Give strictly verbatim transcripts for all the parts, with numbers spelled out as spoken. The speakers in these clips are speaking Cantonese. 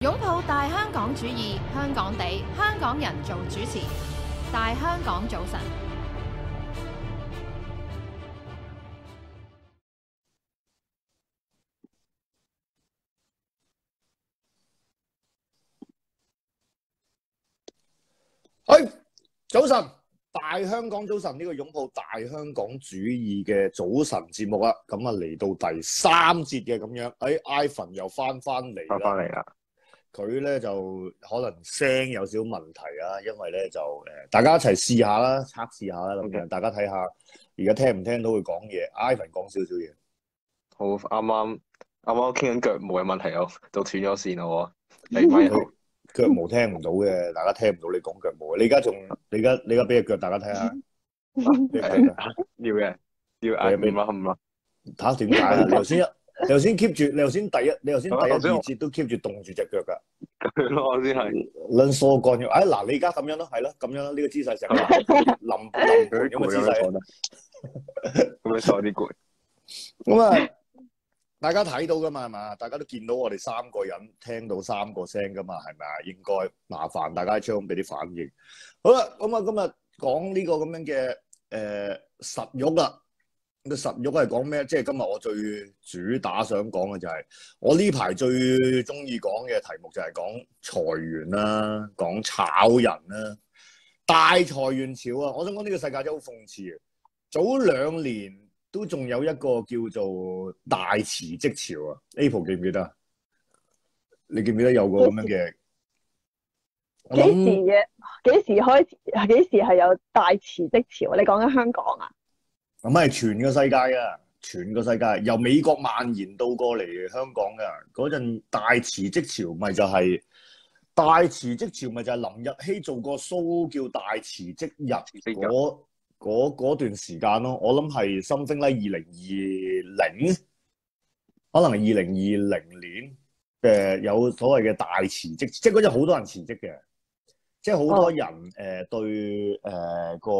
擁抱大香港主義，香港地，香港人做主持。大香港早晨。 哎，早晨，大香港早晨呢個擁抱大香港主義嘅早晨節目啊，咁啊嚟到第三節嘅咁樣，哎 ，Ivan 又翻翻嚟啦， 翻翻嚟啦。 佢咧就可能聲有少少問題啊，因為咧就誒，大家一齊試下啦，測試下啦咁樣， Okay. 大家睇下而家聽唔聽到佢講嘢 ？Ivan 講少少嘢。 好，啱啱啱啱傾緊腳毛嘅問題又就斷咗線咯喎。你咪好腳毛聽唔到嘅，大家聽唔到你講腳毛。你而家仲你而家你而家俾隻腳大家睇下，俾隻腳啊！ 要嘅，要嗌唔啦唔啦。 睇下點解啊？你頭先一你頭先 keep 住，你頭先第一你頭先第一頭先我二節都 keep 住凍住隻腳㗎。 咁咯，我先係撚疏乾咗。哎嗱，你而家咁樣咯，係咯，咁樣咯，呢個姿勢成個臨臨盤咁嘅姿勢。 咁樣坐啲攰。 咁啊，大家睇到㗎嘛係嘛？大家都見到我哋三個人聽到三個聲㗎嘛係咪啊？應該麻煩大家喺窗俾啲反應。好啦，咁啊今日講呢個咁樣嘅誒實育啦。個實育係講咩？即係今日我最主打想講嘅就係我呢排最中意講嘅題目就係講裁員啦，講炒人啦，大裁員潮啊！我想講呢個世界真係好諷刺嘅。早兩年都仲有一個叫做大辭職潮啊 ，Apple 記唔記得啊？你記唔記得有個咁樣嘅？ 幾時嘅？幾時開始？幾時係有大辭職潮？你講緊香港啊？ 咁係全個世界啊，全個世界由美國蔓延到過嚟香港嘅嗰陣大辭職潮，咪就係、是、大辭職潮，咪就係林日曦做個 show 叫大辭職日嗰嗰段時間咯。我諗係 something like 二零二零，可能係二零二零年嘅有所謂嘅大辭職，即係嗰陣好多人辭職嘅，即係好多人誒、哦呃、對誒、呃、個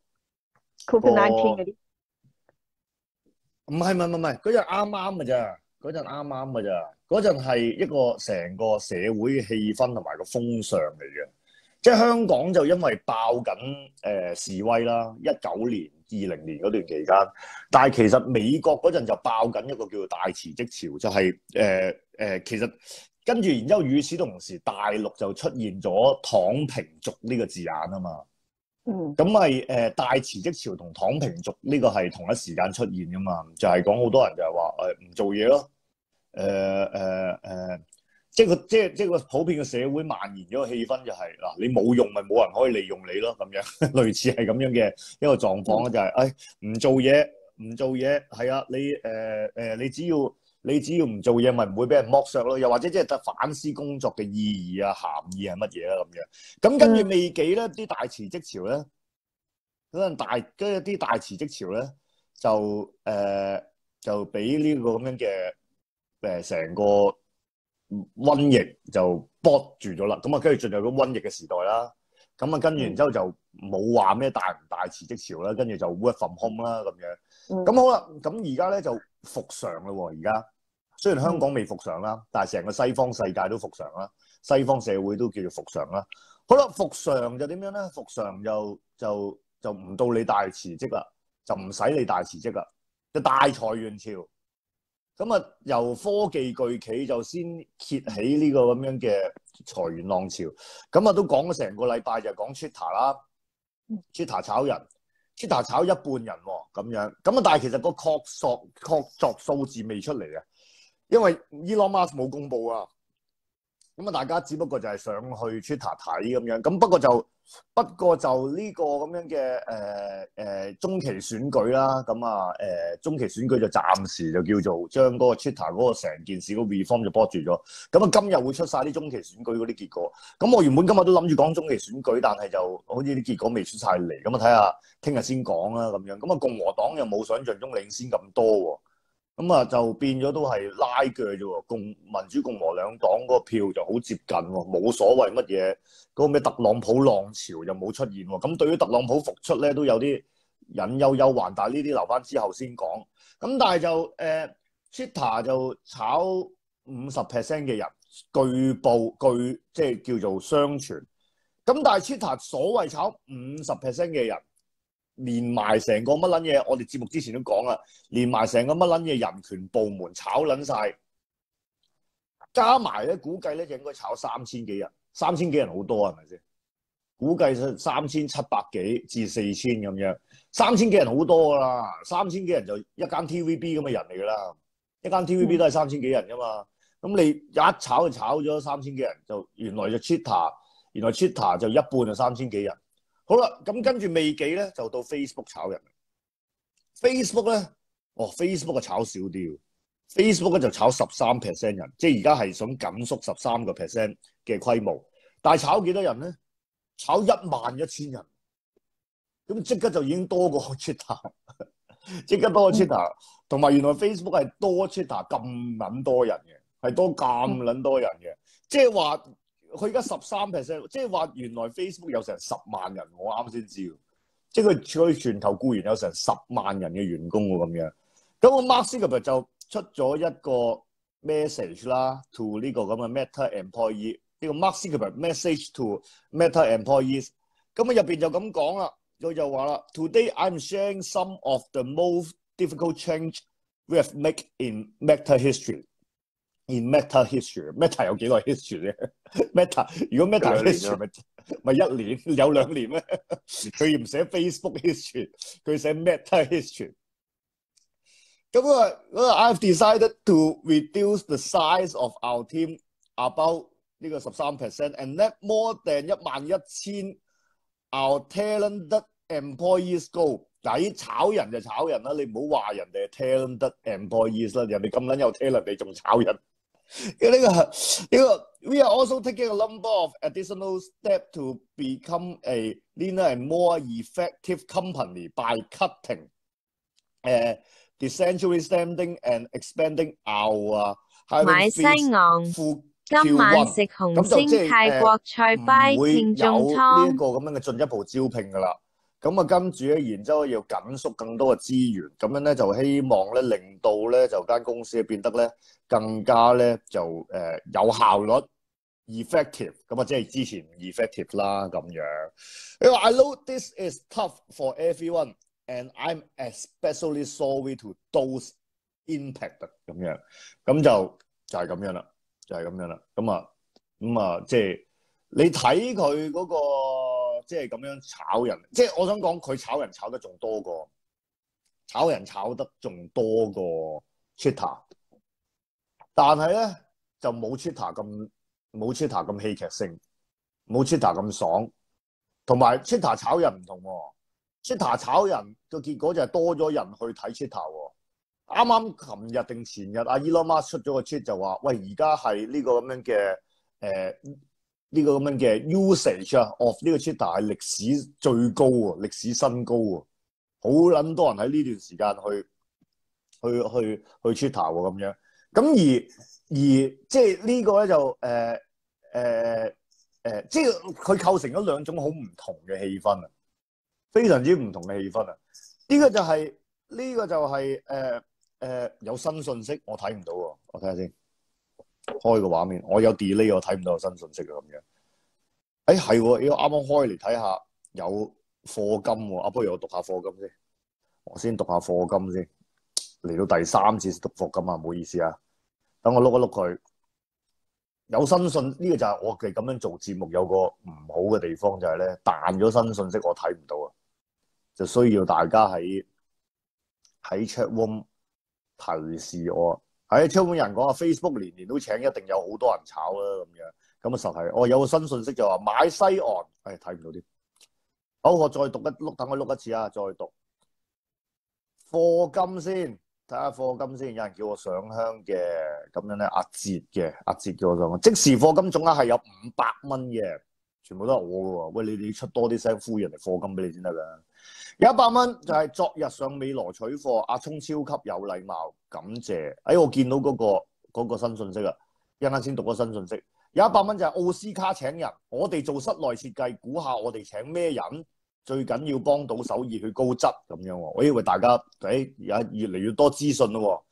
Covid nineteen 嗰啲。 唔係唔係唔係，嗰陣啱啱嘅咋，嗰陣啱啱嘅咋，嗰陣係一個成個社會嘅氣氛同埋個風尚嚟嘅。即係香港就因為爆緊誒、呃、示威啦，一九年、二零年嗰段期間，但係其實美國嗰陣就爆緊一個叫做大辭職潮，就係誒誒，其實跟住然之後與此同時，大陸就出現咗躺平族呢個字眼啊嘛。 嗯， 咁咪誒大辭職潮同躺平族呢個係同一時間出現噶嘛？就係講好多人就係話誒唔做嘢咯，誒誒誒，即係個即係即係個普遍嘅社會蔓延咗個氣氛就係、是、嗱，你冇用咪冇人可以利用你咯，咁樣類似係咁樣嘅一個狀況咧，就係誒唔做嘢唔做嘢係啊，你誒誒、呃、你只要你只要唔做嘢，咪唔會俾人剝削咯。又或者即係得反思工作嘅意義啊、涵義係乜嘢啦咁樣。咁跟住未幾咧，啲大辭職潮咧，嗰陣大跟住啲大辭職潮咧，就誒、呃、就俾呢個咁樣嘅誒成個瘟疫就剝住咗啦。咁啊，跟住進入個瘟疫嘅時代啦。咁啊，跟住然之後就冇話咩大唔大辭職潮啦，跟住就 work from home 啦咁樣。咁好啦，咁而家咧就復常啦喎。而家雖然香港未復常啦，但係成個西方世界都復常啦，西方社會都叫做復常啦。好啦，復常就點樣咧？復常就就就唔到你大辭職啦，就唔使你大辭職啦，就大裁員潮。咁啊，由科技巨企就先揭起呢個咁樣嘅裁員浪潮。咁啊，都講咗成個禮拜就講 Twitter 啦 ，Twitter 炒人 ，Twitter 炒一半人喎，咁樣。咁啊，但係其實個確索確鑿數字未出嚟嘅，因為 Elon Musk 冇公佈啊。咁啊，大家只不過就係上去 Twitter 睇咁樣。咁不過就不過就呢個咁樣嘅誒誒中期選舉啦。咁啊誒中期選舉就暫時就叫做將嗰個 Twitter 嗰個成件事個 reform 就 block 住咗。咁啊，今日會出晒啲中期選舉嗰啲結果。咁我原本今日都諗住講中期選舉，但係就好似啲結果未出晒嚟。咁啊，睇下聽日先講啦咁樣。咁啊，共和黨又冇想象中領先咁多喎。咁啊，就變咗都係拉鋸啫喎，共民主共和兩黨嗰個票就好接近喎，冇所謂乜嘢嗰個咩特朗普浪潮又冇出現喎。咁對於特朗普復出咧，都有啲隱憂憂患，但係呢啲留翻之後先講。咁但係就誒、呃、Twitter 就炒五十 percent 嘅人據報據即係叫做相傳。咁但係 Twitter 所謂炒五十 percent 嘅人，連埋成個乜撚嘢，我哋節目之前都講啦，連埋成個乜撚嘢人權部門炒撚晒，加埋咧估計咧就應該炒三千幾人，三千幾人好多係咪先？估計三千七百幾至四千咁樣，三千幾人好多㗎啦，三千幾人就一間 T V B 咁嘅人嚟㗎啦，一間 T V B 都係三千幾人㗎嘛，咁你一炒就炒咗三千幾人，就原來就 Twitter， 原來 Twitter 就一半就三千幾人。好啦，咁跟住未幾咧，就到 Facebook 炒人。Facebook 咧，哦 Facebook 就炒少啲 ，Facebook 咧就炒十三 percent 人，即係而家係想緊縮十三個 percent 嘅規模，但係炒幾多人咧？炒一萬一千人，咁即刻就已經多過 Twitter， 即刻多過 Twitter， 同埋原來 Facebook 係多 Twitter 咁撚多人嘅，係多咁撚多人嘅，即係話佢而家十三 percent， 即係話原來 Facebook 有成十萬人，我啱先知，即係佢佢全球僱員有成十萬人嘅員工喎咁樣，咁個 Mark Zuckerberg 就出咗一個 message 啦 ，to 呢個咁嘅 Meta employee。呢個 Mark Zuckerberg message to Meta employees， 咁啊入邊就咁講啦，佢就話啦 ，Today I'm sharing some of the most difficult change we have made in Meta history. In Meta history，Meta 有幾耐 history 咧 ？Meta 如果 Meta history 咪咪一年有兩年咩？佢唔寫 Facebook history， 佢寫 Meta history。咁啊，嗰個 I've decided to reduce the size of our team about呢個十三 percent，and let more than 一萬一千 our talented employees go。嗱，啲炒人就炒人啦，你唔好話人哋係 talented employees 啦，人哋咁撚有 talent，你仲炒人？呢、呢個呢、呢個 we are also taking a number of additional steps to become a leaner and more effective company by cutting 誒、uh, decentralizing and expanding our hiring fees。 今晚食紅星泰國菜拜聽眾湯， 呢一個咁樣嘅進一步招聘㗎啦。咁啊，跟住咧，然之後要緊縮更多嘅資源，咁樣咧就希望咧令到咧就間公司變得咧更加咧就誒、呃、有效率 effective， 咁啊即係之前唔 effective 啦咁樣。佢話 I know this is tough for everyone and I'm especially sorry to those impacted 咁樣，咁就就係、是、咁樣啦。就係咁樣啦，咁啊，咁啊，即係你睇佢嗰個，即係咁樣炒人，即係我想講佢炒人炒得仲多過，炒人炒得仲多過 Twitter， 但係咧就冇 Twitter 咁冇 Twitter 咁戲劇性，冇 Twitter 咁爽，同埋 Twitter 炒人唔同喎 ，Twitter 炒人個結果就係多咗人去睇 Twitter 喎。啱啱琴日定前日，阿 Elon Musk 出咗個 tweet 就話：喂，而家係呢個咁樣嘅誒呢個咁樣嘅 usage 啊，of 呢個 Twitter 係歷史最高喎，歷史新高喎，好撚多人喺呢段時間去去去去 Twitter 喎咁樣。咁而而即係呢個咧就誒誒誒，即係佢構成咗兩種好唔同嘅氣氛啊，非常之唔同嘅氣氛啊。呢、這個就係、是、呢、這個就係、是、誒。呃誒、呃，有新信息我睇唔到喎，我睇下先，開個畫面，我有 delay 我睇唔到有新信息嘅咁樣。誒係喎，要啱啱開嚟睇下有課金喎，啊不如我讀下課金先，我先讀下課金先。嚟到第三次讀課金啊，唔好意思啊，等我碌一碌佢。有新信呢、這個就係我哋咁樣做節目有個唔好嘅地方就係咧，彈咗新信息我睇唔到啊，就需要大家喺喺 chat room。提示我喺出面人講啊 ，Facebook 年年都請，一定有好多人炒啦咁樣。咁啊實係，我、哦、有個新信息就話買西岸，誒睇唔到啲。好，我再讀一碌，等我碌一次啊，再讀課金先，睇下課金先。有人叫我上香嘅，咁樣咧阿哲嘅，阿哲叫我上香。即時課金總額係有五百蚊嘅，全部都係我嘅喎。喂，你哋出多啲聲呼人嚟課金俾你先得㗎。有一百蚊就係昨日上美羅取貨，阿聰超級有禮貌，感謝。哎，我見到嗰、嗰個嗰個新信息啦，一陣間先讀個新信息。有一百蚊就係奧斯卡請人，我哋做室內設計，估下我哋請咩人？最緊要幫到手，熱血高質咁樣喎。我以為大家誒而家越嚟越多資訊咯。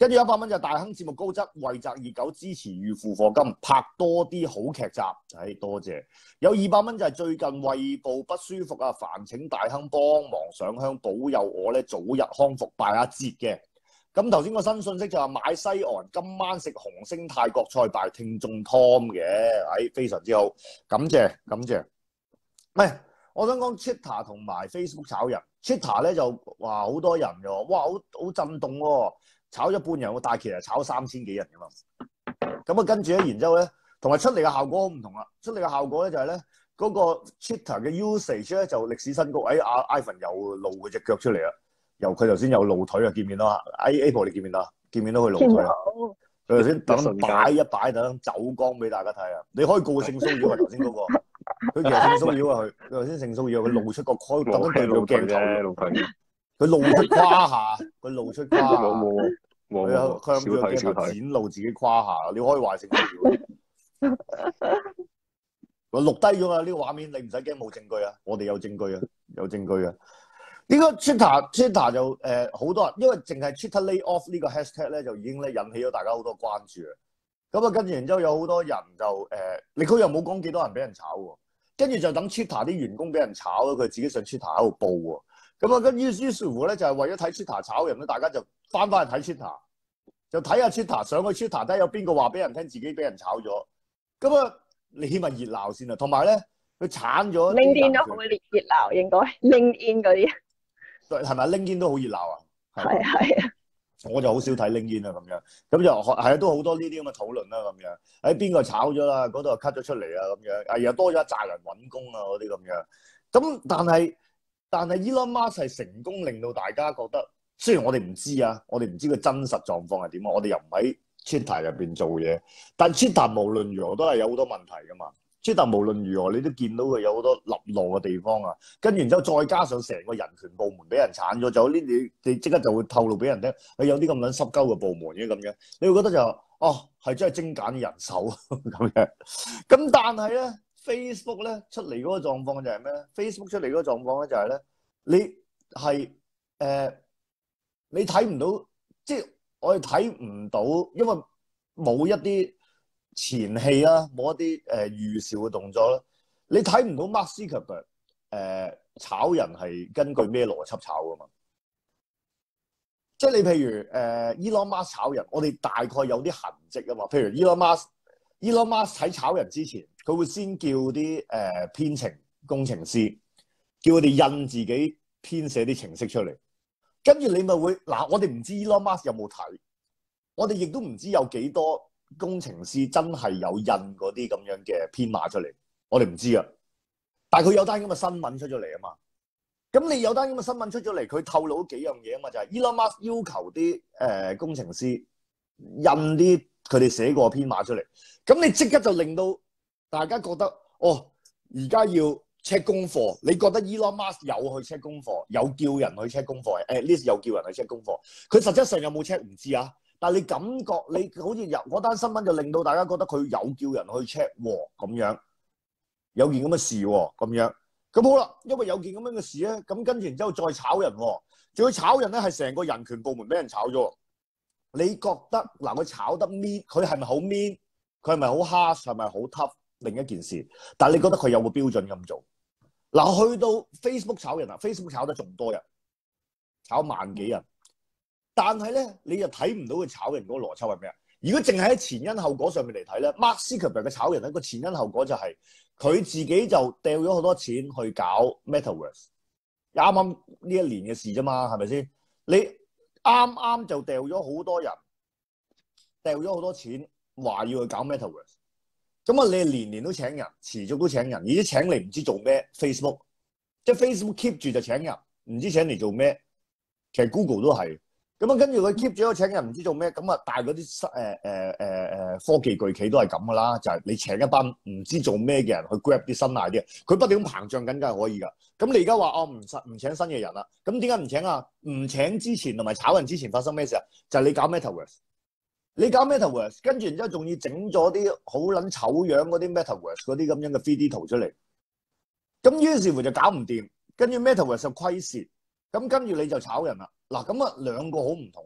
跟住一百蚊就大亨節目高質，為澤熱狗支持預付課金，拍多啲好劇集。唉，多謝。有二百蚊就係最近胃部不舒服啊，煩請大亨幫忙上香，保佑我咧早日康復，拜下節嘅。咁頭先個新信息就話買西岸，今晚食紅星泰國菜，拜聽眾 Tom 嘅，唉，非常之好，感謝感謝。喂，我想講 Twitter 同埋 Facebook 炒人 ，Twitter 咧就話好多人嘅喎，哇，好好震動喎，炒咗半人，但係其實炒三千幾人嘅嘛。咁啊，跟住咧，然之後咧，同埋出嚟嘅效果好唔同啦。出嚟嘅效果咧就係咧，嗰個 Twitter 嘅 usage 咧就歷史新高。哎，阿 Ivan 又露佢隻腳出嚟啦，由佢頭先有露腿啊，見唔見到啊？哎 Apple 你見唔見到啊？見唔見到佢露腿啊？佢頭先等擺一擺，等走光俾大家睇啊！你可以告性騷擾啊，頭先嗰個。佢其實性騷擾啊！佢佢頭先性騷擾，佢露出個開，特登對住個鏡頭，佢露出胯下，佢露出胯下，佢向住個鏡頭展露自己胯下，你可以話性騷擾。我錄低咗啦，呢個畫面你唔使驚冇證據啊！我哋有證據啊，有證據啊！呢個 Twitter Twitter 就誒好多人，因為淨係 Twitter lay off 呢個 hashtag 咧，就已經咧引起咗大家好多關注啊！咁啊，跟住然之後有好多人就誒，你佢又冇講幾多人俾人炒喎。跟住就等 Twitter 啲員工俾人炒咗，佢自己上 Twitter 喺度報喎。咁啊，跟於於是乎咧，就係為咗睇 Twitter 炒人咧，大家就翻返去睇 Twitter，就睇下 Twitter，上去 Twitter 睇下有邊個話俾人聽自己俾人炒咗。咁啊，你起碼熱鬧先啊。同埋咧，佢鏟咗 LinkedIn 都好熱熱鬧，應該 LinkedIn 嗰啲係咪 LinkedIn 都好熱鬧啊？ 係係啊。 我就好少睇 LinkedIn 啊，咁樣咁就係啊，都好多呢啲咁嘅討論啦，咁樣喺邊個炒咗啦，嗰度又 cut 咗出嚟啊，咁樣啊又多咗一紮人揾工啊，嗰啲咁樣。咁但係但係 Elon Musk 係成功令到大家覺得，雖然我哋唔知啊，我哋唔知佢真實狀況係點啊，我哋又唔喺 Twitter 入邊做嘢，但 Twitter 無論如何都係有好多問題噶嘛。Twitter 無論如何，你都見到佢有好多立路嘅地方啊，跟住然之後再加上成個人權部門俾人鏟咗，就呢你你即刻就會透露俾人聽，佢有啲咁樣濕鳩嘅部門嘅咁樣，你會覺得就哦係真係精簡人手咁樣。咁但係咧 Facebook 咧出嚟嗰個狀況就係咩咧 ？Facebook 出嚟嗰個狀況咧就係咧，你係誒、呃、你睇唔到，即係我哋睇唔到，因為冇一啲前戲啦，冇一啲誒預兆嘅動作啦，你睇唔到 Mark Zuckerberg 誒炒人係根據咩邏輯炒噶嘛？即係你譬如誒、呃、Elon Musk 炒人，我哋大概有啲痕跡啊嘛。譬如 Elon Musk，Elon Musk 喺炒人之前，佢會先叫啲誒、呃、編程工程師，叫佢哋印自己編寫啲程式出嚟，跟住你咪會嗱，我哋唔知 Elon Musk 有冇睇，我哋亦都唔知有幾多工程師真係有印嗰啲咁樣嘅編碼出嚟，我哋唔知啊。但係佢有單咁嘅新聞出咗嚟啊嘛。咁你有單咁嘅新聞出咗嚟，佢透露咗幾樣嘢啊嘛，就係、是、Elon Musk 要求啲誒、呃、工程師印啲佢哋寫過嘅編碼出嚟。咁你即刻就令到大家覺得，哦，而家要 check 功課。你覺得 Elon Musk 有去 check 功課，有叫人去 check 功課，誒 at least 有叫人去 check 功課。佢實質上有冇 check 唔知啊。但係你感覺你好似有嗰單新聞就令到大家覺得佢有叫人去 check 喎，咁樣有件咁嘅事喎，咁樣咁好啦。因為有件咁樣嘅事咧，咁跟住然之後再炒人喎，仲要炒人咧係成個人權部門俾人炒咗。你覺得嗱佢炒得 mean，佢係咪好 mean？佢係咪好 harsh？係咪好 tough？另一件事。但係你覺得佢有個標準咁做？嗱，去到 Facebook 炒人啊 ，Facebook 炒得仲多人，炒萬幾人。但係咧，你又睇唔到佢炒人嗰個邏輯係咩啊？如果淨係喺前因後果上面嚟睇咧 ，Mark Zuckerberg 嘅炒人咧個前因後果就係、是、佢自己就掉咗好多錢去搞 Metaverse，啱啱呢一年嘅事啫嘛，係咪先？你啱啱就掉咗好多人，掉咗好多錢，話要去搞 Metaverse， 咁啊，你係年年都請人，持續都請人，而且請嚟唔知做咩 Facebook， 即係 Facebook keep 住就請人，唔知請嚟做咩，其實 Google 都係。咁啊，跟住佢 keep 住咗請人唔知做咩，咁啊，但係嗰啲誒誒誒誒科技巨企都係咁噶啦，就係、是、你請一班唔知做咩嘅人去 grab 啲新 idea，佢不斷咁膨脹緊，梗係可以噶。咁你而家話哦唔實唔請新嘅人啦，咁點解唔請啊？唔請之前同埋炒人之前發生咩事啊？就係、是、你搞 Metaverse， 你搞 Metaverse， 跟住然之後仲要整咗啲好撚醜樣嗰啲 Metaverse 嗰啲咁樣嘅 three D 圖出嚟，咁於是乎就搞唔掂，跟住 Metaverse 就虧蝕，咁跟住你就炒人啦。嗱咁啊，兩個好唔同啊嘛。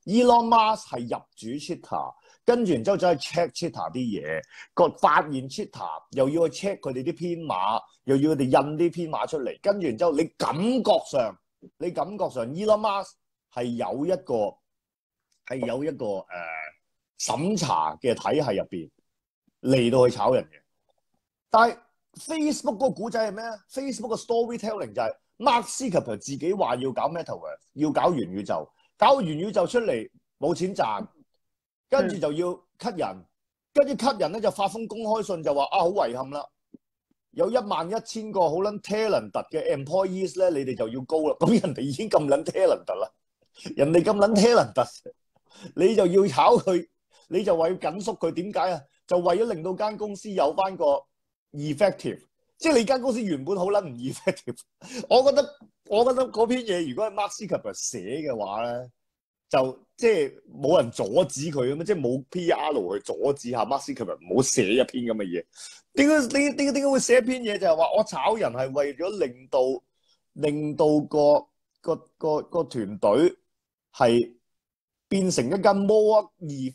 Elon Musk 係入主 Twitter， 跟住然之後走去 check Twitter 啲嘢，個發現 Twitter 又要去 check 佢哋啲編碼，又要佢哋印啲編碼出嚟，跟住然之後你感覺上，你感覺上 Elon Musk 係有一個係有一個誒、呃、審查嘅體系入邊嚟到去炒人嘅，但係 Facebook 嗰個古仔係咩啊 ？Facebook 嘅 storytelling 就係 Mark Zuckerberg 自己話要搞 Metaverse， 要搞元宇宙。搞完元宇宙出嚟冇錢賺，跟住就要 cut 人，跟住 cut 人咧就發封公開信就話啊好遺憾啦，有一萬一千個好撚 talented 嘅 employees 咧，你哋就要高啦。咁人哋已經咁撚 talented 啦，人哋咁撚 talented， 你就要炒佢，你就話要緊縮佢，點解啊？就為咗令到間公司有翻個 effective， 即係你間公司原本好撚唔 effective。我覺得。我覺得嗰篇嘢如果係 Mark Zuckerberg 寫嘅話咧，就即係冇人阻止佢咁嘛，即係冇 P R 去阻止下 Mark Zuckerberg 唔好寫一篇咁嘅嘢。點解點點點解會寫一篇嘢就係話我炒人係為咗令到令到個個個個團隊係變成一間 more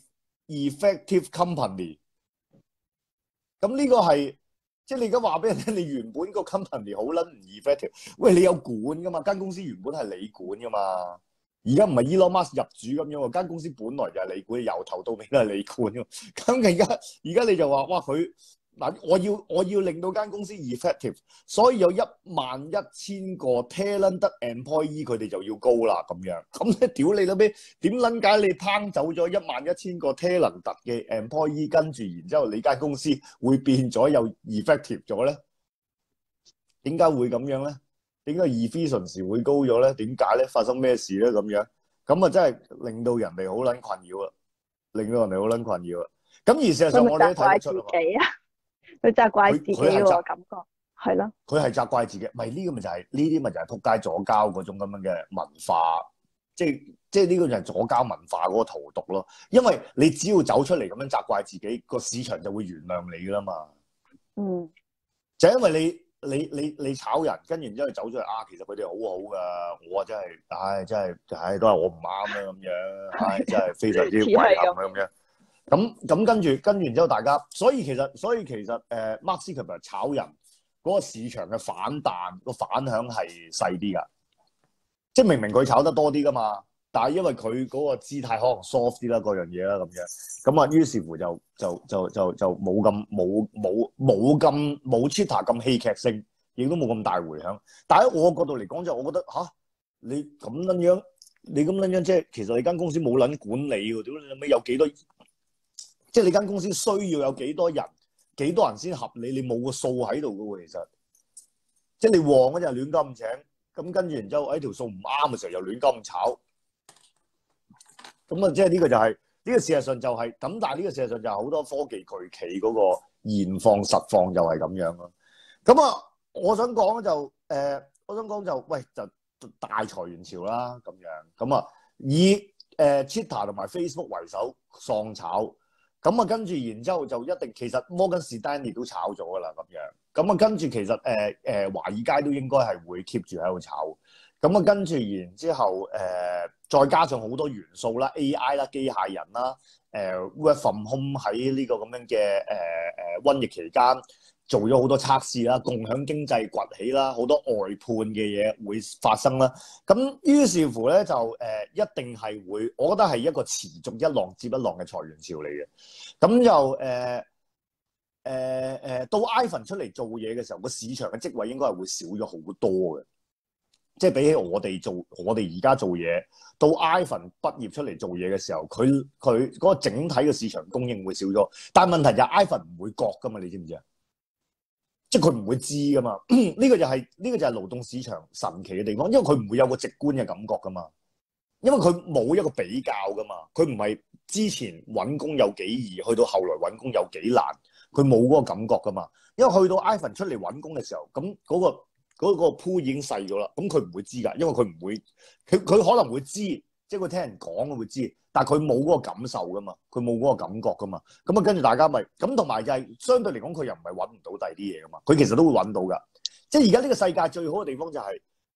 effective company。咁呢個係。即係你而家話俾人聽，你原本個 company 好撚唔 effective， 喂你有管噶嘛？間公司原本係你管噶嘛？而家唔係 Elon Musk 入主咁樣喎，間公司本來就係你管，由頭到尾都係你管㗎。咁而家而家你就話哇佢嗱，我要我要令到間公司 effective， 所以有一萬一千個 talented employee 佢哋就要高啦咁樣。咁咧屌你老味，點撚解你拋走咗一萬一千個 talented 嘅 employee， 跟住然之後你間公司會變咗又 effective 咗咧？點解會咁樣咧？點解 efficiency 會高咗咧？點解咧？發生咩事咧？咁樣咁啊，真係令到人哋好撚困擾啊！令到人哋好撚困擾啊！咁而事實上我哋都睇得出啊。 佢責怪自己喎，感覺係咯。佢係責怪自己，咪呢個咪就係呢啲咪就係仆街左膠嗰種咁樣嘅文化，即係即係呢個就係左膠文化嗰個荼毒咯。因為你只要走出嚟咁樣責怪自己，個市場就會原諒你噶啦嘛。嗯，就係因為你你你你炒人，跟住之後走出嚟啊，其實佢哋好好噶，我真係，唉，真係，唉，都係我唔啱啦咁樣，唉，真係非常之遺憾啊咁樣。咁咁跟住跟完之後，大家所以其實所以其實誒、呃、Mark Zuckerberg 炒人嗰個市場嘅反彈個反響係細啲㗎，即係明明佢炒得多啲㗎嘛，但係因為佢嗰個姿態可能 soft 啲啦，嗰樣嘢啦咁樣，咁啊於是乎就就就就就冇咁冇冇冇咁冇 Twitter 咁戲劇性，亦都冇咁大迴響。但喺我角度嚟講就，我覺得吓、啊，你咁撚樣，你咁撚樣即係其實你間公司冇撚管理喎，屌你諗咩有幾多？即係你間公司需要有幾多人，幾多人先合理？你冇個數喺度嘅喎，其實。即係你旺嗰陣亂咁請，咁跟住然之後喺條數唔啱嘅時候又亂咁炒。咁啊，即係呢個就係、是、呢、呢個事實上就係、是、咁，但係呢個事實上就係好多科技巨企嗰個現況實況就係咁樣咯。咁啊，我想講就誒、呃，我想講就喂就大裁員潮啦咁樣。咁啊，以誒、呃、Twitter 同埋 Facebook 為首喪炒。咁啊，跟住然之後就一定，其實摩根士丹利都炒咗噶啦，咁樣。咁啊，跟住其實誒誒、呃呃、華爾街都應該係會 keep 住喺度炒。咁啊，跟住然之後誒、呃，再加上好多元素啦 ，A I 啦，機械人啦，誒、呃、work from home 喺呢個咁樣嘅誒誒瘟疫期間做咗好多測試啦，共享經濟崛起啦，好多外判嘅嘢會發生啦。咁於是乎咧就誒、呃、一定係會，我覺得係一個持續一浪接一浪嘅裁員潮嚟嘅。咁就誒誒誒到 Ivan 出嚟做嘢嘅時候，個市場嘅職位應該係會少咗好多嘅。即係比起我哋做，我哋而家做嘢，到 Ivan 畢業出嚟做嘢嘅時候，佢佢嗰個整體嘅市場供應會少咗。但係問題就係 Ivan 唔會覺㗎嘛，你知唔知啊？即係佢唔會知㗎嘛，呢、這個就係、是、呢、這個就係勞動市場神奇嘅地方，因為佢唔會有個直觀嘅感覺㗎嘛，因為佢冇一個比較㗎嘛，佢唔係之前揾工有幾易，去到後來揾工有幾難，佢冇嗰個感覺㗎嘛，因為去到 Ivan 出嚟揾工嘅時候，咁嗰、那個嗰、那個鋪已經細咗啦，咁佢唔會知㗎，因為佢唔會，佢佢可能會知，即係佢聽人講佢會知。但係佢冇嗰個感受噶嘛，佢冇嗰個感覺噶嘛，咁啊跟住大家咪咁，同埋就係相對嚟講，佢又唔係揾唔到第二啲嘢噶嘛，佢其實都會揾到噶。即係而家呢個世界最好嘅地方就係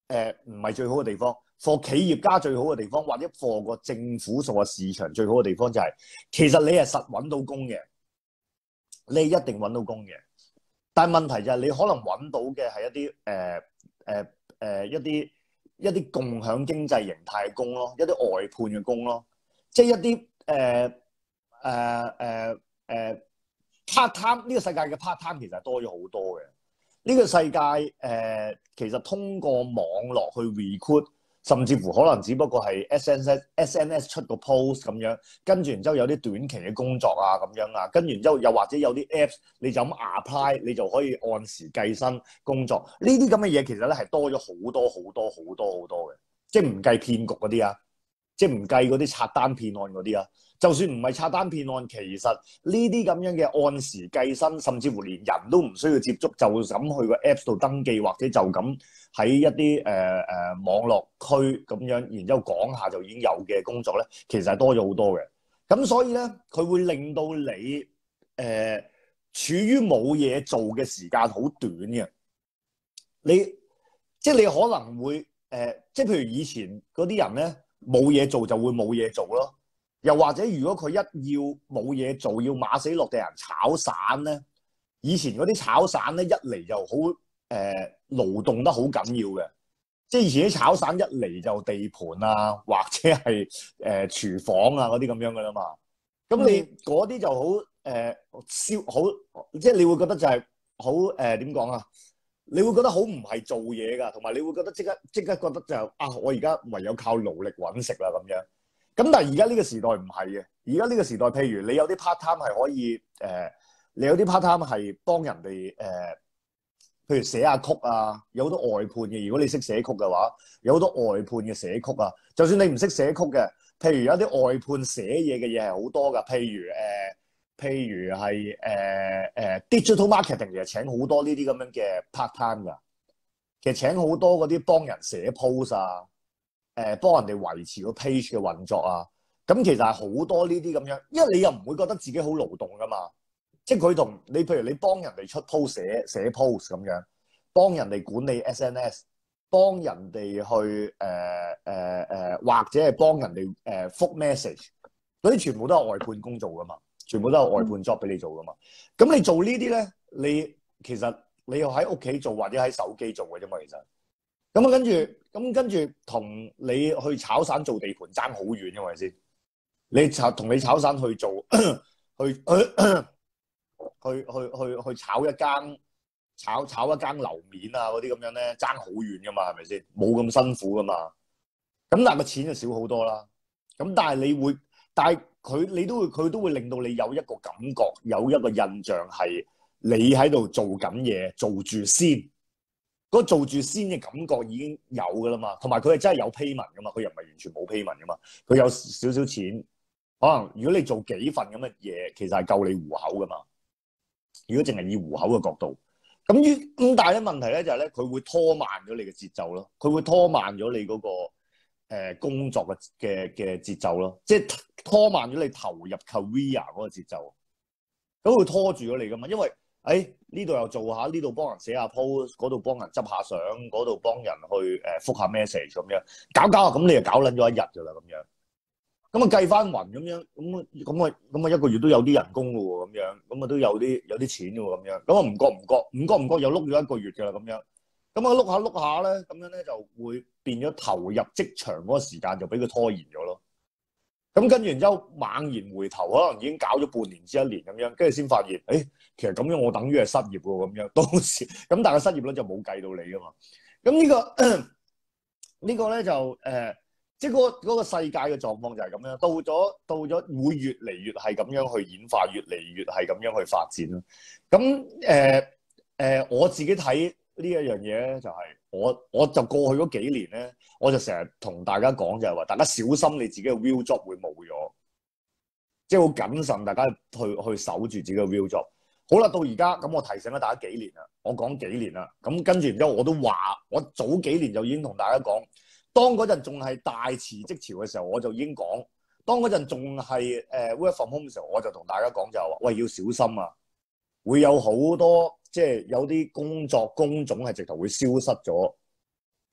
誒唔係最好嘅地方，for 企業家最好嘅地方，或者 for 個政府數個市場最好嘅地方就係、是，其實你係實揾到工嘅，你一定揾到工嘅。但係問題就係你可能揾到嘅係一啲誒誒誒一啲一啲共享經濟形態嘅工咯，一啲外判嘅工咯，即係一啲誒誒誒誒 part time 呢個世界嘅 part time 其實多咗好多嘅。呢、這個世界誒、呃、其實通過網絡去 recruit， 甚至乎可能只不過係 S N S S N S 出個 post 咁樣，跟住然之後有啲短期嘅工作啊咁樣啊，跟住然之後又或者有啲 apps 你就咁 apply， 你就可以按時計薪工作。呢啲咁嘅嘢其實咧係多咗好多好多好多好多嘅，即係唔計騙局嗰啲啊，即係唔計嗰啲刷單騙案嗰啲啊。就算唔係刷單騙案，其實呢啲咁樣嘅按時計薪，甚至乎連人都唔需要接觸，就咁去個 Apps 度登記，或者就咁喺一啲誒誒網絡區咁樣，然之後講下就已經有嘅工作咧，其實係多咗好多嘅。咁所以咧，佢會令到你誒、呃、處於冇嘢做嘅時間好短嘅。你即係你可能會誒、呃，即係譬如以前嗰啲人咧冇嘢做就會冇嘢做咯。又或者，如果佢一要冇嘢做，要馬死落地人炒散咧，以前嗰啲炒散咧一嚟就好誒、呃、勞動得好緊要嘅，即係以前啲炒散一嚟就地盤啊，或者係誒、呃、廚房啊嗰啲咁樣噶啦嘛。咁你嗰啲就好誒燒好，即係你會覺得就係好誒點講啊？你會覺得好唔係做嘢㗎，同埋你會覺得即刻即刻覺得就啊，我而家唯有靠勞力揾食啦咁樣。咁但係而家呢個時代唔係嘅，而家呢個時代，譬如你有啲 part time 係可以誒、呃，你有啲 part time 係幫人哋誒、呃，譬如寫下曲啊，有好多外判嘅。如果你識寫曲嘅話，有好多外判嘅寫曲啊。就算你唔識寫曲嘅，譬如有啲外判寫嘢嘅嘢係好多㗎。譬如誒、呃，譬如係誒誒 digital marketing 其實請好多呢啲咁樣嘅 part time 㗎。其實請好多嗰啲幫人寫 post 啊。誒幫人哋維持個 page 嘅運作啊，咁其實係好多呢啲咁樣，因為你又唔會覺得自己好勞動噶嘛，即係佢同你譬如你幫人哋出 post 寫寫 post 咁樣，幫人哋管理 S N S， 幫人哋去誒誒誒或者係幫人哋誒覆 message， 嗰啲全部都係外判工做噶嘛，全部都係外判 job 俾你做噶嘛，咁你做呢啲咧，你其實你又喺屋企做或者喺手機做嘅啫嘛，其實。咁啊，跟住，咁跟住同你去炒散做地盤爭好遠，因為先，你炒同你炒散去做，去去去去去炒一間炒炒一間樓面啊嗰啲咁樣咧，爭好遠噶嘛，係咪先？冇咁辛苦噶嘛。咁但係個錢就少好多啦。咁但係你會，但係佢你都會，佢都會令到你有一個感覺，有一個印象係你喺度做緊嘢，做住先。嗰做住先嘅感覺已經有㗎啦嘛，同埋佢係真係有 payment 㗎嘛，佢又唔係完全冇 payment 㗎嘛，佢有少少錢，可能如果你做幾份咁嘅嘢，其實係夠你糊口㗎嘛。如果淨係以糊口嘅角度，咁於咁但係咧問題咧就係咧，佢會拖慢咗你嘅節奏咯，佢會拖慢咗你嗰個誒工作嘅嘅嘅節奏咯，即係拖慢咗你投入 career 嗰個節奏，咁會拖住咗你㗎嘛，因為。誒呢度又做下，呢度幫人寫下 post， 嗰度幫人執下相，嗰度幫人去誒覆下 message 咁樣，搞搞下咁你就搞撚咗一日㗎啦咁樣。咁啊計翻雲咁樣，咁啊咁啊咁啊一個月都有啲人工㗎喎咁樣，咁啊都有啲有啲錢㗎喎咁樣。咁啊唔覺唔覺，唔覺唔覺又碌咗一個月㗎啦咁樣。咁啊碌下碌下咧，咁樣咧就會變咗投入職場嗰個時間就俾佢拖延咗咯。咁跟住然之後猛然回頭，可能已經搞咗半年至一年咁樣，跟住先發現，誒，其實咁樣我等於係失業喎咁樣。到時咁，但係失業率就冇計到你噶嘛。咁呢、呢個呢個咧就誒、呃，即係嗰嗰個世界嘅狀況就係咁樣。到咗到咗會越嚟越係咁樣去演化，越嚟越係咁樣去發展咯。咁誒誒，我自己睇呢一樣嘢咧，就係我我就過去嗰幾年咧。我就成日同大家講就係話，大家小心你自己嘅 real job 會冇咗，即係好謹慎，大家去去守住自己嘅 real job。好啦，到而家咁，我提醒咗大家幾年啦，我講幾年啦，咁跟住然之後我都話，我早幾年就已經同大家講，當嗰陣仲係大辭職潮嘅時候，我就已經講，當嗰陣仲係誒 work from home 嘅時候，我就同大家講就係話，喂，要小心啊，會有好多即係有啲工作工種係直頭會消失咗。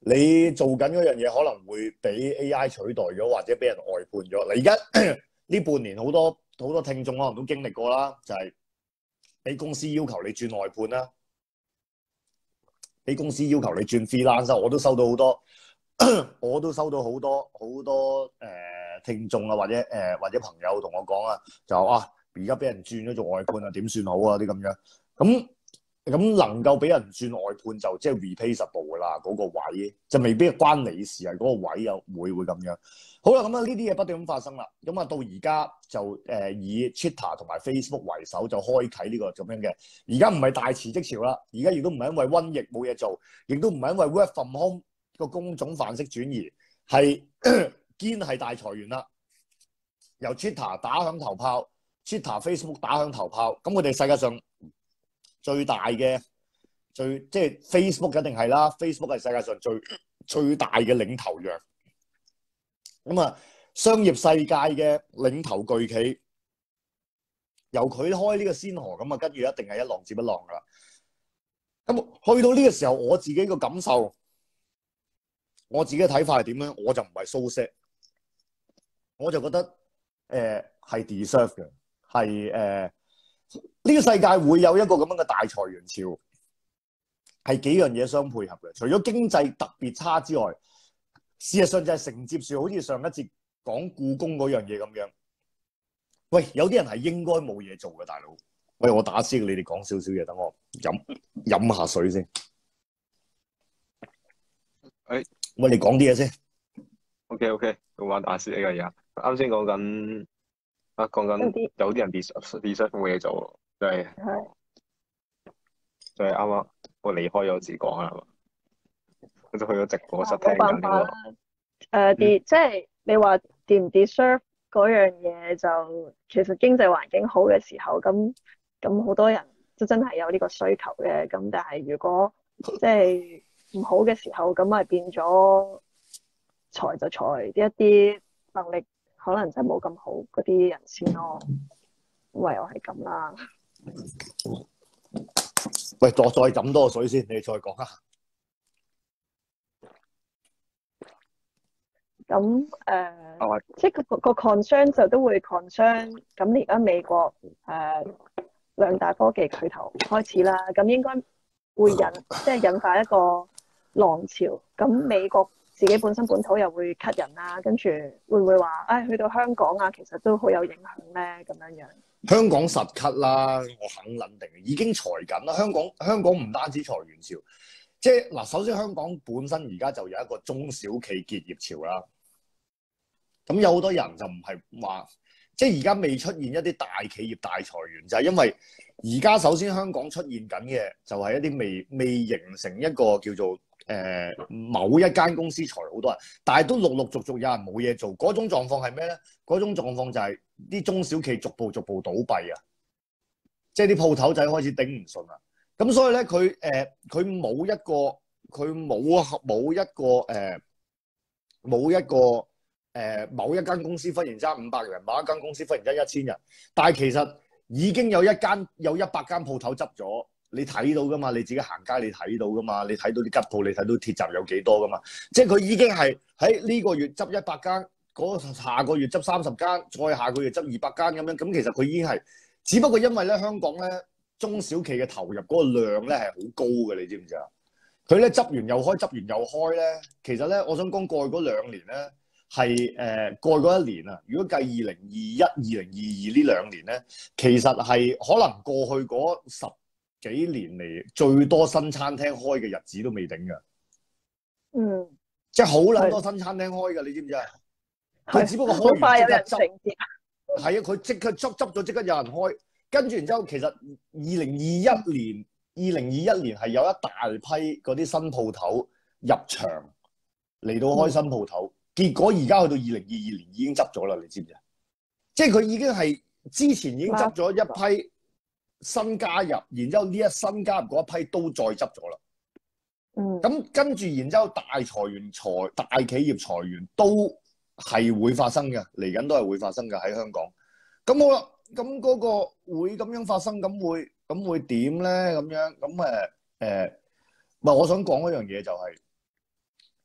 你做緊嗰樣嘢可能會俾 A I 取代咗，或者俾人外判咗。嗱，而家呢半年好多好多聽眾可能都經歷過啦，就係、是、俾公司要求你轉外判啦，俾公司要求你轉 freelance，我都收到好多，我都收到好多好多誒、呃、聽眾啊，或者誒、呃、或者朋友同我講啊，就啊而家俾人轉咗做外判啊，點算好啊啲咁樣咁。咁能夠俾人轉外判就即係 replaceable 噶啦，嗰、那個位就未必係關你事，係嗰個位又會會咁樣。好啦，咁啊呢啲嘢不斷咁發生啦。咁啊到而家就誒、呃、以 Twitter 同埋 Facebook 為首就開啟呢個咁樣嘅。而家唔係大辭職潮啦，而家亦都唔係因為瘟疫冇嘢做，亦都唔係因為 work from home 個工種範式轉移，係堅係大裁員啦。由 Twitter 打響頭炮 ，Twitter、Facebook 打響頭炮，咁我哋世界上最大嘅最即係 Facebook 一定係啦 ，Facebook 係世界上最最大嘅領頭羊。咁啊，商業世界嘅領頭巨企，由佢開呢個先河，咁啊跟住一定係一浪接一浪噶啦。咁去到呢個時候，我自己個感受，我自己嘅睇法係點樣？我就唔係 so sad，我就覺得誒係 deserve 嘅，係誒。呢個世界會有一個咁樣嘅大裁員潮，係幾樣嘢相配合嘅。除咗經濟特別差之外，事實上就係承接住好似上一節講故宮嗰樣嘢咁樣。喂，有啲人係應該冇嘢做嘅，大佬。喂，我打先，你哋講少少嘢，等我飲飲下水先。 誒， 喂，你講啲嘢先。 OK OK，我玩打先呢個嘢。啱先講緊。啊，講緊有啲人 deserve deserve 冇嘢做，就係、是、就係啱啱我離開咗自講啦，我就去咗直播室聽緊呢個。 誒，啲即係你話 de 唔 deserve 嗰樣嘢，就其實經濟環境好嘅時候，咁咁好多人都真係有呢個需求嘅。咁但係如果即係唔好嘅時候，咁咪變咗裁就裁一啲能力可能就冇咁好嗰啲人先咯，唯有係咁啦。 喂，再再飲多個水先，你再講下。 咁誒，呃哦、即係個個 concern 就都會 concern。咁而家美國誒、呃、兩大科技巨頭開始啦，咁應該會引即係引發一個浪潮。咁美國自己本身本土又會 cut 人啦，跟住會唔會話，唉、哎，去到香港啊，其實都好有影響咧，咁樣樣。香港實 cut 啦，我肯肯定，已經裁緊啦。香港香港唔單止裁員潮，即係嗱，首先香港本身而家就有一個中小企結業潮啦。咁有好多人就唔係話，即係而家未出現一啲大企業大裁員，就係、是、因為而家首先香港出現緊嘅就係一啲未未形成一個叫做。誒、呃、某一間公司裁好多人，但係都陸陸續續有人冇嘢做，嗰種狀況係咩咧？嗰種狀況就係啲中小企逐步逐步倒閉啊，即係啲鋪頭仔開始頂唔順啦。咁所以咧，佢誒佢冇一個佢冇冇一個誒冇、呃、一個誒、呃、某一間公司忽然之間五百人，某一間公司忽然之間一千人，但係其實已經有一間有一百間鋪頭執咗。你睇到噶嘛？你自己行街你睇到噶嘛？你睇到啲吉鋪，你睇到鐵閘有幾多噶嘛？即係佢已經係喺呢個月執一百間，嗰下個月執三十間，再下個月執二百間咁樣。咁其實佢已經係，只不過因為咧香港咧中小企嘅投入嗰個量咧係好高嘅，你知唔知啊？佢咧執完又開，執完又開咧。其實咧，我想講過去嗰兩年咧係誒過去嗰一年啊。如果計二零二一、二零二二呢兩年咧，其實係可能過去嗰十幾年嚟最多新餐廳開嘅日子都未頂噶， 嗯， 即係好撚多新餐廳開噶，你知唔知啊？佢只不過開完即刻執，係啊，佢即刻執執咗，即刻有人開，跟住然之後，其實二零二一年、二零二一年係有一大批嗰啲新鋪頭入場嚟到開新鋪頭，嗯、結果而家去到二零二二年已經執咗啦，你知唔知啊？即係佢已經係之前已經執咗一批。新加入，然之後呢一新加入嗰一批都再執咗啦。嗯，咁跟住，然之後大裁員、裁大企業裁員都係會發生嘅，嚟緊都係會發生嘅喺香港。咁好啦，咁嗰個會咁樣發生，咁會咁會點咧？咁樣咁誒誒，唔係我想講一樣嘢就係、是，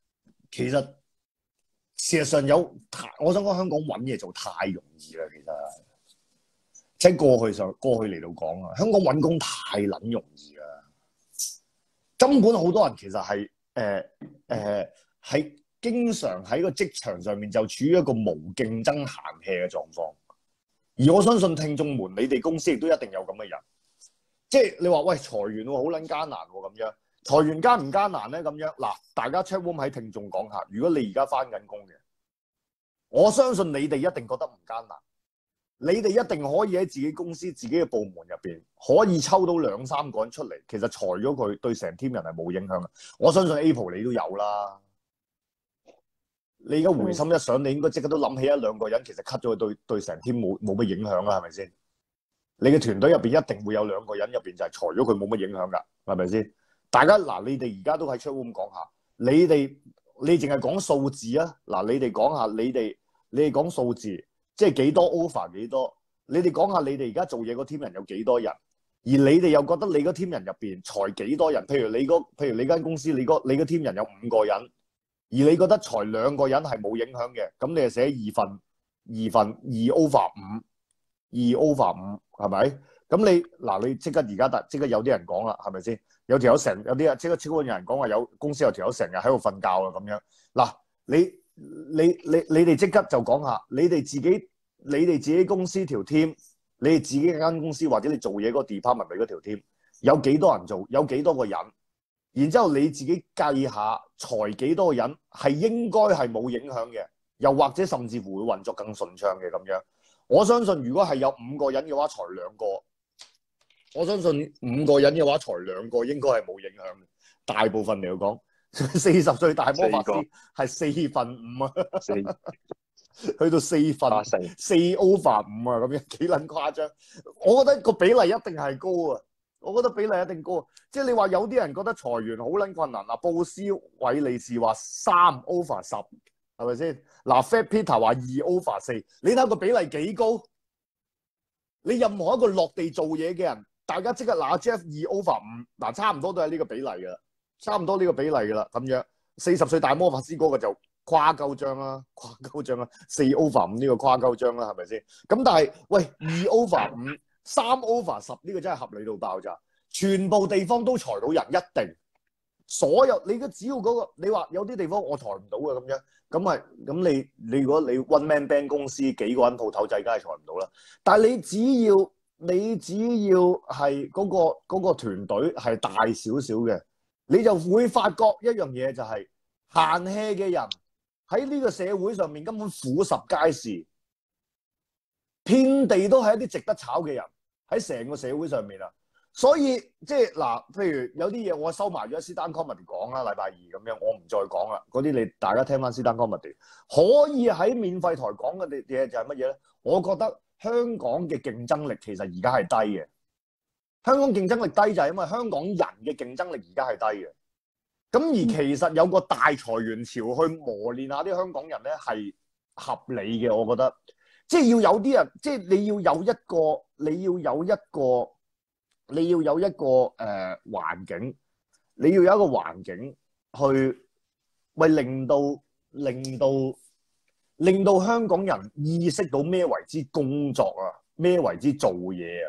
其實事實上有太，我想講香港揾嘢做太容易啦，其實即係過去上過去嚟到講啊，香港揾工太撚容易啦，根本好多人其實係誒誒係經常喺個職場上面就處於一個無競爭閒 hea 嘅狀況，而我相信聽眾們，你哋公司亦都一定有咁嘅人，即係你話喂裁員喎，好撚艱難喎咁樣。裁員艱唔艱難咧？咁樣嗱，大家 chat room 喺聽眾講下，如果你而家翻緊工嘅，我相信你哋一定覺得唔艱難，你哋一定可以喺自己公司、自己嘅部門入邊可以抽到兩三個人出嚟，其實裁咗佢對成 team 人係冇影響嘅。我相信 Apple 你都有啦，你而家回心一想，你應該即刻都諗起一兩個人，其實 cut 咗佢對對成 team 冇冇乜影響啦，係咪先？你嘅團隊入邊一定會有兩個人入邊就係裁咗佢冇乜影響㗎，係咪先？大家嗱，你哋而家都喺出 room 講下，你哋你淨係講數字啊！嗱，你哋講下你哋你哋講數字，即係幾多 offer 幾多？你哋講下你哋而家做嘢個 team 人有幾多人？而你哋又覺得你個 team 人入邊裁幾多人？譬如你個譬如你間公司你個你個 team 人有五個人，而你覺得裁兩個人係冇影響嘅，咁你就寫二份二份二 over 五二 over 五係咪？咁你嗱，你即刻而家即刻有啲人講啦，係咪先？有條友成有啲啊，即刻超過有人講話有公司有條友成日喺度瞓覺啊咁樣。嗱，你你你你哋即刻就講下，你哋自己你哋自己公司條 team，你哋自己間公司或者你做嘢嗰個 department 嗰條 team 有幾多人做，有幾多個人，然之後你自己計下裁幾多個人係應該係冇影響嘅，又或者甚至乎會運作更順暢嘅咁樣。我相信如果係有五個人嘅話，裁兩個。我相信五個人嘅話，裁兩個應該係冇影響嘅。大部分嚟講，四十歲大魔法師係四分五啊，去到四分四 over 五啊，咁樣幾撚誇張？我覺得個比例一定係高啊！我覺得比例一定高啊！即係你話有啲人覺得裁員好撚困難啊，布斯韋利士話三 over 十，係咪先？嗱 Fat Peter 話二 over 四，你睇個比例幾高？你任何一個落地做嘢嘅人。大家即刻拿 Jeff 二 over 五，嗱差唔多都係呢個比例㗎啦，差唔多呢個比例㗎啦，咁樣四十歲大魔法師嗰個就誇鳩張啦，誇鳩張啦，四 over 五呢個誇鳩張啦，係咪先？咁但係喂二 over 五、三 over 十呢個真係合理到爆炸，全部地方都裁到人一定，所有你嘅只要嗰個你話有啲地方我裁唔到嘅咁樣，咁係咁你你如果你 one man band 公司幾個人鋪頭仔，梗係裁唔到啦，但係你只要你只要係嗰個嗰個團隊係大少少嘅，你就會發覺一樣嘢就係閒 hea 嘅人喺呢個社會上面根本俯拾皆是，遍地都係一啲值得炒嘅人喺成個社會上面啊！所以即係嗱，譬如有啲嘢我收埋咗斯丹 comedy 講啦，禮拜二咁樣，我唔再講啦。嗰啲你大家聽翻斯丹 comedy，可以喺免費台講嘅嘢就係乜嘢咧？我覺得。香港嘅競爭力其實而家係低嘅，香港競爭力低就係因為香港人嘅競爭力而家係低嘅。咁而其實有個大裁員潮去磨練下啲香港人咧係合理嘅，我覺得。即係要有啲人，即係你要有一個，你要有一個，你要有一個誒、呃、環境，你要有一個環境去為令到令到。令到香港人意識到咩為之工作啊，咩為之做嘢啊？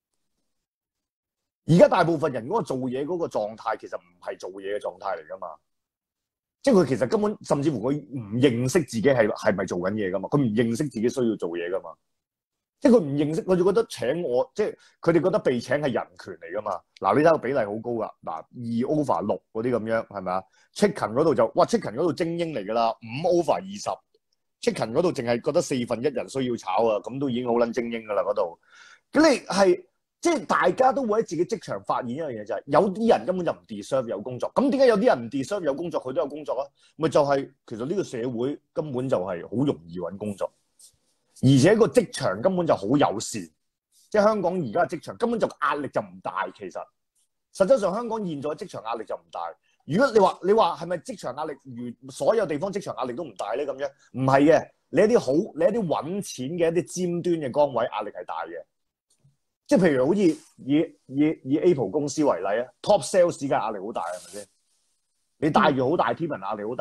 而家大部分人嗰個做嘢嗰個狀態，其實唔係做嘢嘅狀態嚟噶嘛。即係佢其實根本甚至乎佢唔認識自己係係咪做緊嘢噶嘛。佢唔認識自己需要做嘢噶嘛。即係佢唔認識，佢就覺得請我，即係佢哋覺得被請係人權嚟噶嘛。嗱，你睇個比例好高噶。嗱，二 over 六嗰啲咁樣係咪啊 ？Chicken 嗰度就哇 ，Chicken 嗰度精英嚟噶啦，五 over 二十。Chicken 嗰度淨係覺得四分一人需要炒啊，咁都已經好撚精英噶啦嗰度。咁你係即係大家都會喺自己職場發現一樣嘢就係、是，有啲人根本就唔 deserve 有工作。咁點解有啲人唔 deserve 有工作，佢都有工作啊？咪就係、是、其實呢個社會根本就係好容易揾工作，而且個職場根本就好友善。即係香港而家嘅職場根本就壓力就唔大。其實實際上香港現在嘅職場壓力就唔大。如果你話你話係咪職場壓力如所有地方職場壓力都唔大咧？咁樣唔係嘅，你一啲好你一啲揾錢嘅一啲尖端嘅崗位壓力係大嘅。即係譬如好似以以以 Apple 公司為例啊 ，Top Sales 嘅壓力好大係咪先？你帶住好大 team 人壓力好大。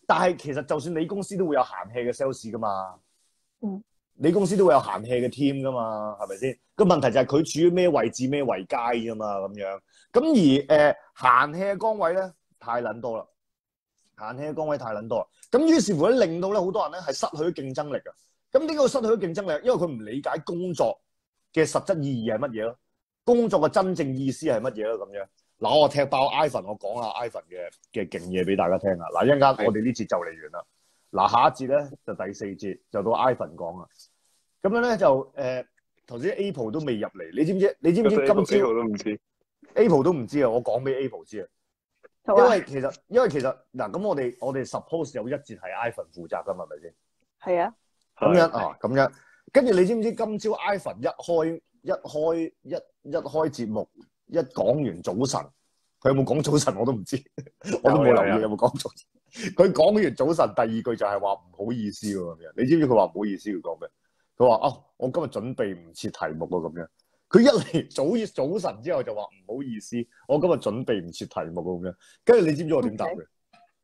但係其實就算你公司都會有閒 hea 嘅 sales 噶嘛， 嗯， 你公司都會有閒 hea 嘅 team 噶嘛，係咪先？個問題就係佢處於咩位置咩位階噶嘛，咁樣。咁而誒閒 hea 嘅崗位咧太撚多啦，閒 hea 嘅崗位太撚多啦。咁於是乎咧，令到咧好多人咧係失去咗競爭力啊。咁點解會失去咗競爭力？因為佢唔理解工作嘅實質意義係乜嘢咯，工作嘅真正意思係乜嘢咯，咁樣。嗱，我踢爆 Ivan， 我講下 Ivan 嘅嘅勁嘢俾大家聽啊！嗱，一陣間我哋呢節就嚟完啦。嗱，下一節咧就第四節就到 Ivan 講啦。咁樣咧就誒頭先 Apple 都未入嚟，你知唔知？你知唔知今朝 Apple 都唔知 ？Apple 都唔知啊！我講俾 Apple 知啊。因為其實因為其實嗱，咁我哋我哋 suppose 有一節係 Ivan 負責噶嘛，係咪先？ 係啊。 咁樣啊，咁樣。跟住你知唔知今朝 Ivan 一開一開一一開節目？一講完早晨，佢有冇講早晨我都唔知，我都冇留意有冇講早晨。佢講完早晨，第二句就係話唔好意思喎咁樣。你知唔知佢話唔好意思要講咩？佢話啊，我今日準備唔切題目喎咁樣。佢一嚟早早晨之後就話唔好意思，我今日準備唔切題目喎咁樣。跟住你知唔知我點答佢？ Okay.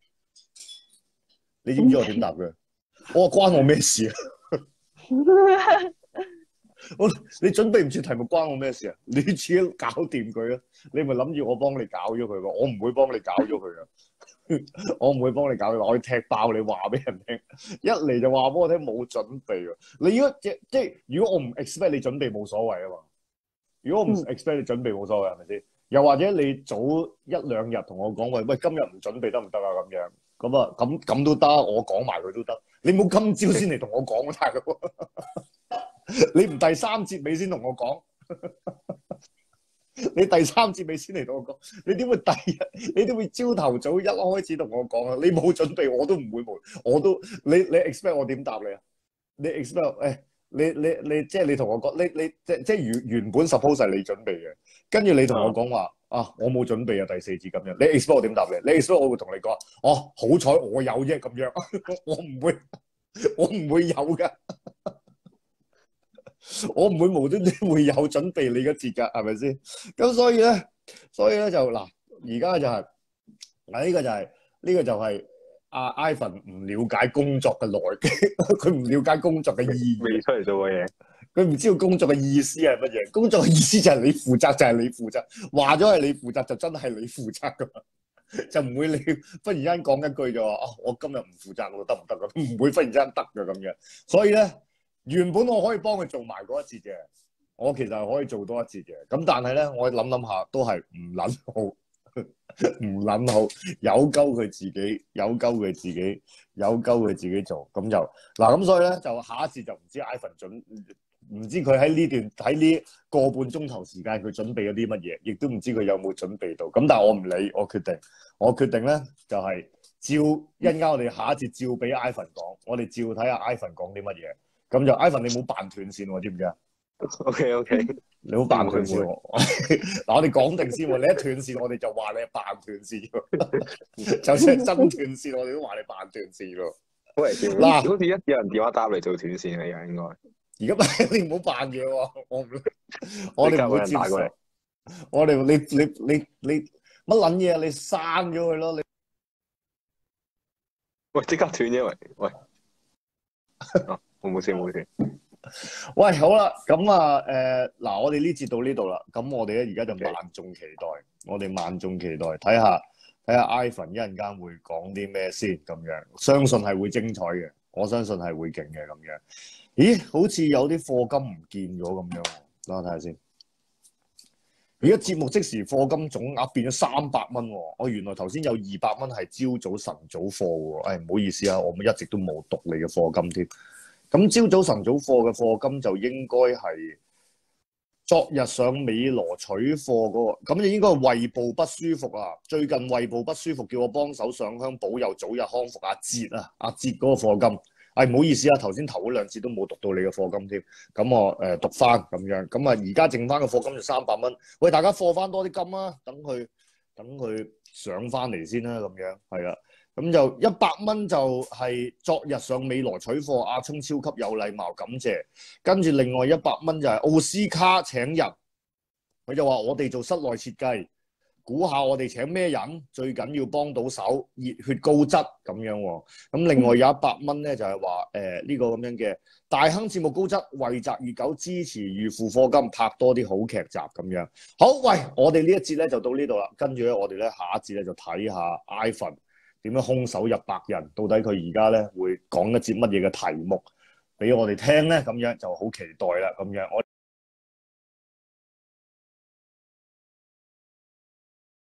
你知唔知我點答佢？我話關我咩事啊？我你準備唔切題目關我咩事啊？你自己搞掂佢啊！你咪諗住我幫你搞咗佢喎，我唔會幫你搞咗佢噶，我唔會幫你搞咗，我要踢爆你話俾人聽。一嚟就話俾我聽冇準備喎。你如果即即係如果我唔 expect 你準備冇所謂啊嘛。如果我唔 expect 你準備冇所謂係咪先？又或者你早一兩日同我講喂喂，今日唔準備得唔得啊？咁樣咁啊咁咁都得，我講埋佢都得。你冇今朝先嚟同我講大佬。你唔第三節尾先同我講，你第三節尾先嚟同我講，你點會第日？你點會朝頭早一開始同我講啊？你冇準備，我都唔會冇，我都你你 expect 我點答你啊？你 expect 誒？你你你即係你同我講，你你即即原原本 suppose 係你準備嘅，跟住你同我講話啊，我冇準備啊，第四節咁樣，你 expect 我點答你？你 expect 我會同你講，哦，好彩我有啫咁樣，我唔會，我唔會有噶。我唔會無端端會有準備你嘅節噶，係咪先？咁所以咧，所以咧就嗱，而家就係嗱呢個就係、是、呢、這個就係阿 Ivan 唔了解工作嘅內，佢唔了解工作嘅意義， 未出嚟做嘅嘢， 佢唔知道工作嘅意思係乜嘢。工作嘅意思就係你負責，就係、是、你負責，話咗係你負責就真係你負責噶嘛，就唔會你忽然間講一句就話啊，我今日唔負責我得唔得噶？唔會忽然之間得噶咁樣，所以咧。原本我可以幫佢做埋嗰一節嘅，我其實係可以做多一節嘅。咁但係咧，我諗諗下都係唔撚好，唔撚好，有鳩佢自己，有鳩佢自己，有鳩佢自己做。咁就嗱，咁所以咧就下一節就唔知 Ivan 準，唔知佢喺呢段喺呢個半鐘頭時間佢準備咗啲乜嘢，亦都唔知佢有冇準備到。咁但係我唔理，我決定，我決定咧就係、是、照一陣間我哋下一節照俾 Ivan 講，我哋照睇下 Ivan 講啲乜嘢。咁就 Ivan 你冇扮斷線喎，知唔知啊 ？OK OK， 你好扮斷線喎。嗱，我哋講定先喎，你一斷線，我哋就話你係扮斷線喎。就算係真斷線，我哋都話你扮斷線喎。 喂，嗱，好似一有人電話打嚟做斷線嘅又應該。而家你唔好扮嘢喎，我唔，我哋唔會接受。我哋你你你你乜撚嘢啊？你刪咗佢咯，你。 喂，即刻斷咗喂喂。我冇事冇事。 喂，好啦，咁啊，誒、呃，嗱，我哋呢節到呢度啦，咁我哋咧而家就萬眾期待，我哋萬眾期待，睇下睇下 Ivan 一陣間會講啲咩先，咁樣，相信係會精彩嘅，我相信係會勁嘅，咁樣。咦，好似有啲課金唔見咗咁樣，等我睇下先。而家節目即時課金總額變咗三百蚊喎，我原來頭先有二百蚊係朝早晨早課喎，誒、哎，唔好意思啊，我一直都冇讀你嘅課金添。咁朝早晨早課嘅課金就應該係昨日上美羅取貨嗰個，咁就應該係胃部不舒服啊！最近胃部不舒服，叫我幫手上香保佑早日康復。阿哲啊，阿哲嗰個課金，誒唔好意思啊，頭先頭嗰兩次都冇讀到你嘅課金添，咁我誒讀翻咁樣，咁啊而家剩翻嘅課金就三百蚊，喂大家課翻多啲金啊，等佢等佢上翻嚟先啦，咁樣係啦。咁就一百蚊就係昨日上美羅取貨，阿聰超級有禮貌，感謝。跟住另外一百蚊就係奧斯卡請人，佢就話我哋做室內設計， 估下我哋請咩人？最緊要幫到手，熱血高質咁樣喎。咁另外有一百蚊咧，就係話誒呢個咁樣嘅大亨節目高質，為擇熱狗支持預付課金，拍多啲好劇集咁樣。好，喂，我哋呢一節咧就到呢度啦。跟住咧，我哋咧下一節咧就睇下 Ivan 點樣空手入白人，到底佢而家咧會講一節乜嘢嘅題目俾我哋聽咧？咁樣就好期待啦。咁樣我。